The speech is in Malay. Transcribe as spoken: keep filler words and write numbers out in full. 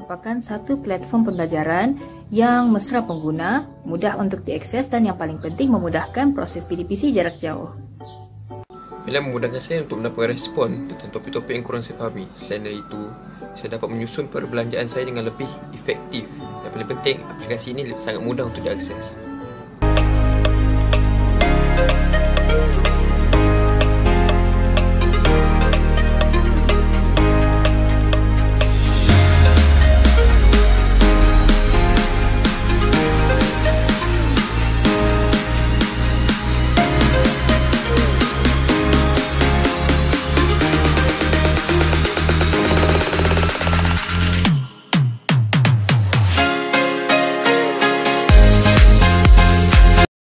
merupakan satu platform pembelajaran yang mesra pengguna, mudah untuk diakses dan yang paling penting memudahkan proses P D P C jarak jauh. FINLITE memudahkan saya untuk mendapatkan respon tentang topik-topik yang kurang saya fahami. Selain dari itu, saya dapat menyusun perbelanjaan saya dengan lebih efektif. Dan paling penting, aplikasi ini sangat mudah untuk diakses.